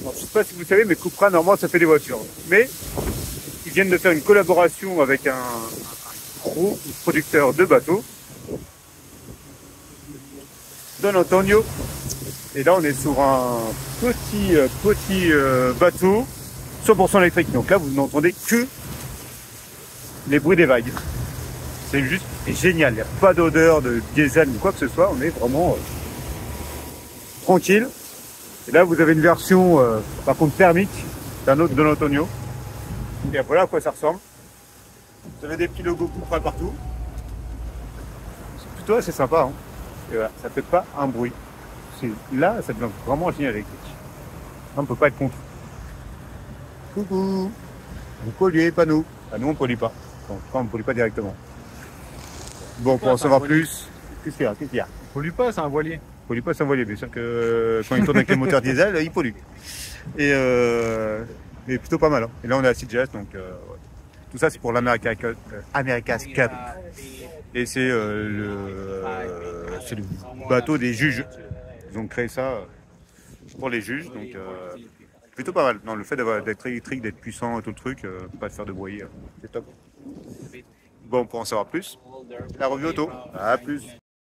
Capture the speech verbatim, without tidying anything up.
Alors, je ne sais pas si vous savez, mais Cupra, normalement, ça fait des voitures. Mais ils viennent de faire une collaboration avec un, un gros producteur de bateaux, Don Antonio. Et là, on est sur un petit, euh, petit euh, bateau cent pour cent électrique. Donc là, vous n'entendez que les bruits des vagues. C'est juste génial. Il n'y a pas d'odeur de diesel ou quoi que ce soit. On est vraiment euh, tranquille. Et là, vous avez une version, euh, par contre, thermique d'un autre Don Antonio. Et voilà à quoi ça ressemble. Vous avez des petits logos Cupra partout. C'est plutôt assez sympa. Hein. Et voilà, ça fait pas un bruit. Là, ça devient vraiment génial électrique. On ne peut pas être contre. Coucou. Vous polluez, pas nous. Ah, nous, on ne pollue pas. Donc, on ne pollue pas directement. Bon, pour en savoir plus, qu'est-ce qu'il y a Qu'est-ce qu'il y a Pollue pas, c'est un voilier. Pollue pas, c'est un voilier. Bien sûr que quand il tourne avec les moteurs diesel, il pollue. Et euh, mais plutôt pas mal. Hein. Et là, on est à Seajet, donc euh, ouais. Tout ça, c'est pour l'America euh, America's Cup. Et c'est euh, le, euh, le bateau des juges. Ils ont créé ça euh, pour les juges, donc euh, plutôt pas mal. Non, le fait d'avoir d'être électrique, d'être puissant et tout le truc, euh, pas de faire de boyer, euh, c'est top. Bon, pour en savoir plus, la revue auto. À plus.